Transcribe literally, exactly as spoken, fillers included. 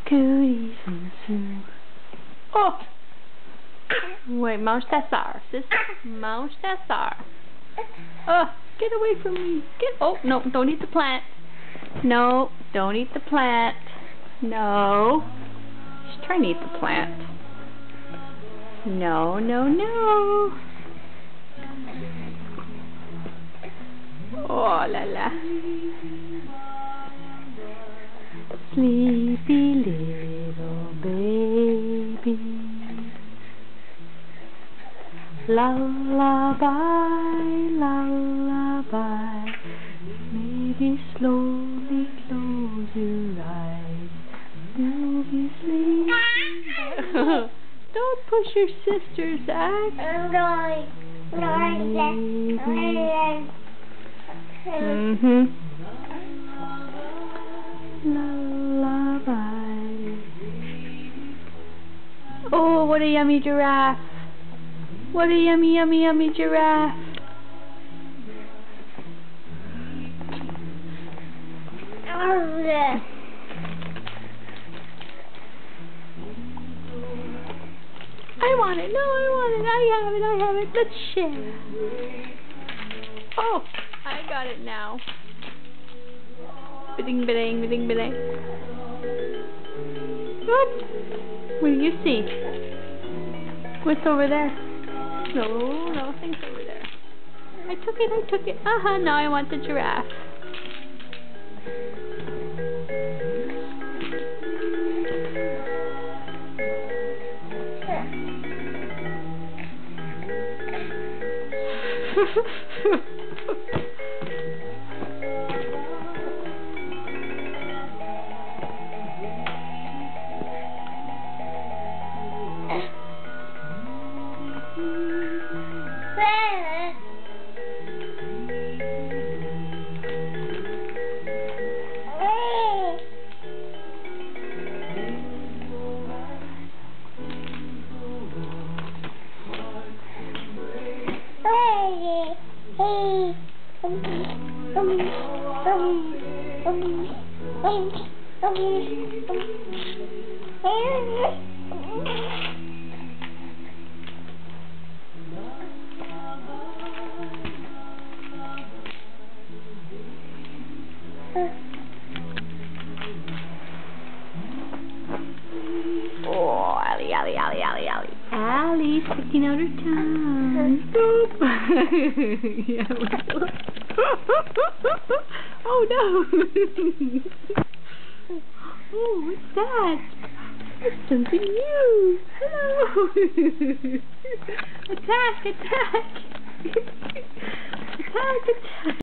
Cooties and Sue. Oh! Wait, Mount Tessar, sister. Mount Tessar. Oh, get away from me. Get. Oh, no, don't eat the plant. No, don't eat the plant. No. She's trying to eat the plant. No, no, no. Oh, la la. Sleepy little baby. Lullaby, lullaby. Maybe slowly close your eyes. You'll be sleeping. Don't push your sister, Zach. I'm going. Baby. Mhm. Lullaby. Oh, what a yummy giraffe. What a yummy, yummy, yummy giraffe. I want it. No, I want it. I have it. I have it. Let's share. Oh, I got it now. Bidding, bidding, bidding, bidding. What? What do you see? What's over there? No, nothing's over there. I took it. I took it. Uh huh. Now I want the giraffe. Oh, Allie, Allie, Allie, Allie, Allie. Allie's sticking out her tongue. Boop. Yeah, we're oh no! Oh, what's that? It's something new. Hello! Attack! Attack! Attack! Attack!